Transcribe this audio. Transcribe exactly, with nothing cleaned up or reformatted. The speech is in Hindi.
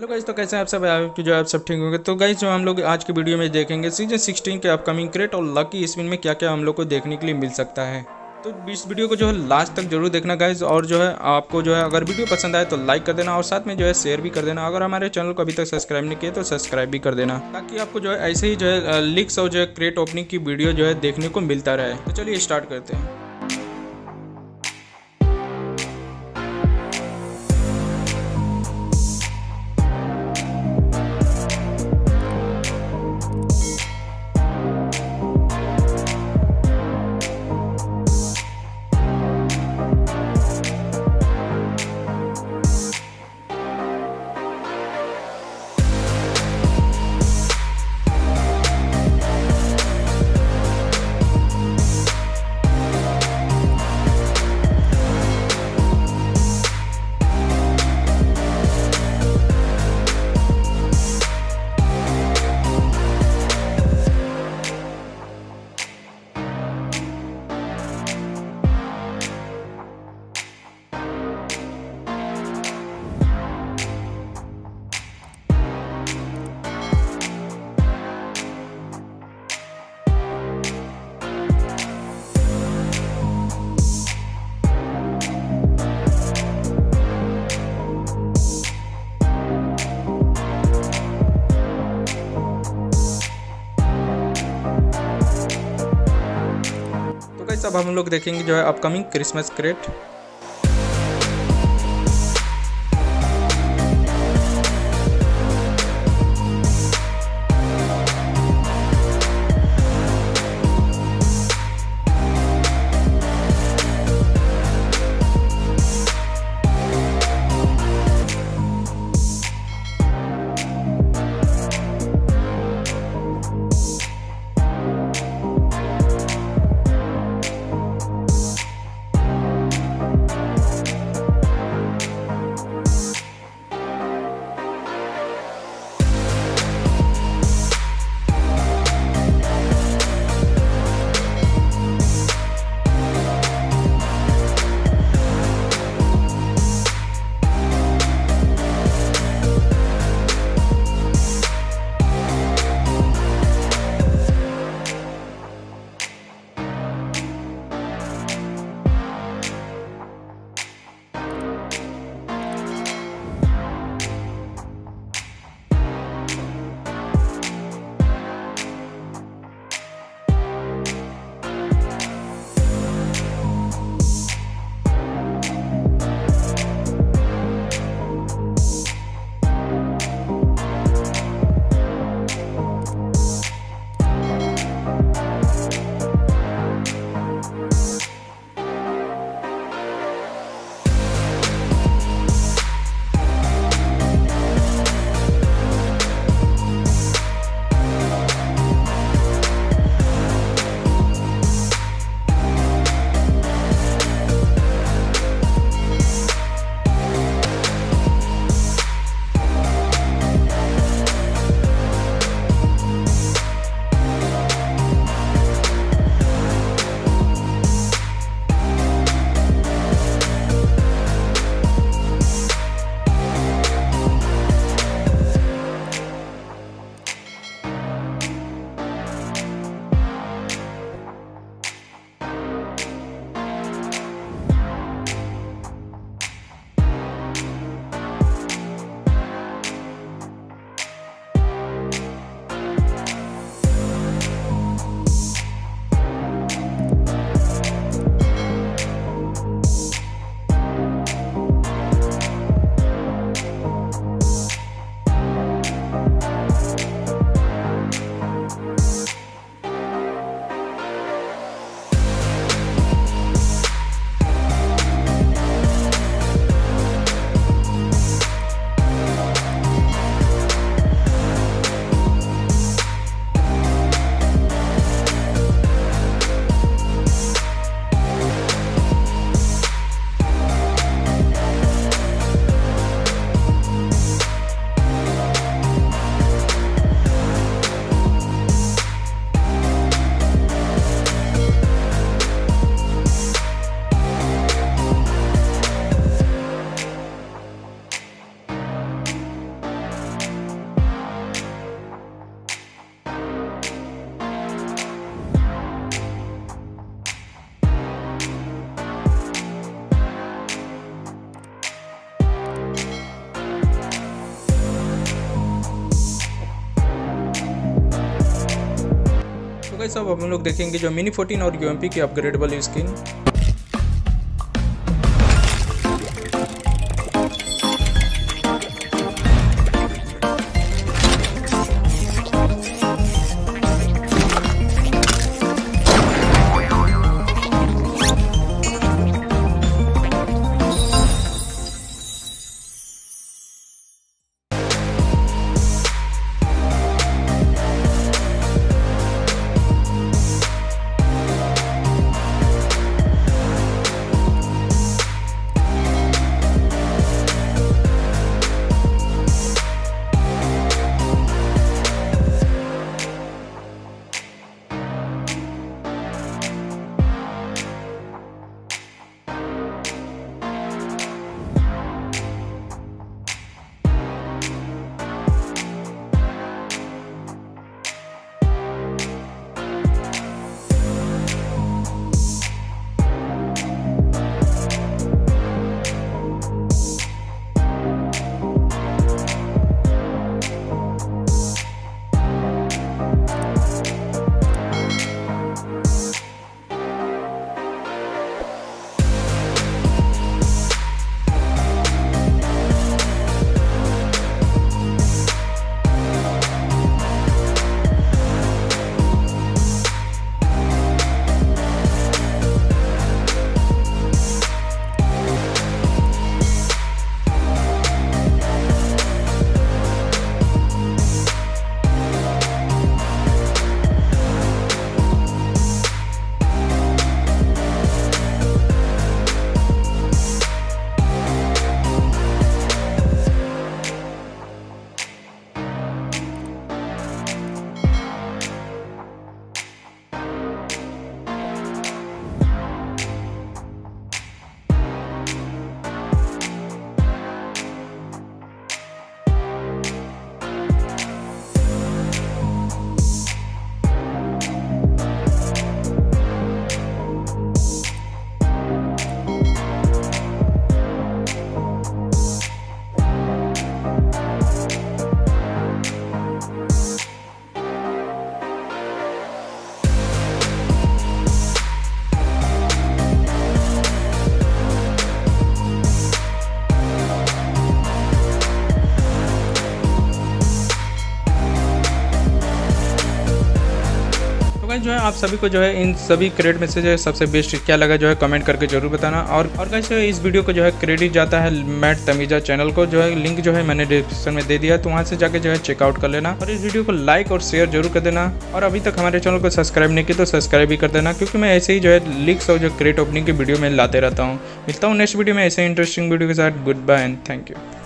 हेलो गाइस, तो कैसे हैं आप सब? आपकी जो आप सब ठीक होंगे। तो गाइस, जो हम लोग आज की वीडियो में देखेंगे सीजन सिक्सटीन के अपकमिंग क्रेट और लकी स्पिन में क्या क्या हम लोग को देखने के लिए मिल सकता है। तो इस वीडियो को जो है लास्ट तक जरूर देखना गाइस। और जो है आपको जो है अगर वीडियो पसंद आए तो लाइक कर देना और साथ में जो है शेयर भी कर देना। अगर हमारे चैनल को अभी तक सब्सक्राइब नहीं किया तो सब्सक्राइब भी कर देना, ताकि आपको जो है ऐसे ही जो है लिक्स और जो है क्रेट ओपनिंग की वीडियो जो है देखने को मिलता रहे। तो चलिए स्टार्ट करते हैं। अब हम लोग देखेंगे जो है अपकमिंग क्रिसमस क्रेट। गाइस अब हम लोग देखेंगे जो मिनी फोर्टीन और यूएमपी की अपग्रेडेबल स्किन। जो है आप सभी को जो है इन सभी क्रेडिट में से जो है सबसे बेस्ट क्या लगा जो है कमेंट करके जरूर बताना। और और गाइस इस वीडियो को जो है क्रेडिट जाता है मैट तमीजा चैनल को, जो है लिंक जो है मैंने डिस्क्रिप्शन में दे दिया, तो वहाँ से जाके जो है चेकआउट कर लेना। और इस वीडियो को लाइक और शेयर जरूर कर देना। और अभी तक हमारे चैनल को सब्सक्राइब नहीं किया तो सब्सक्राइब भी कर देना, क्योंकि मैं ऐसे ही जो है लीक्स और जो क्रेडिट ओपनिंग की वीडियो में लाते रहता हूँ। मिलता हूँ नेक्स्ट वीडियो में ऐसे इंटरेस्टिंग वीडियो के साथ। Goodbye and thank you.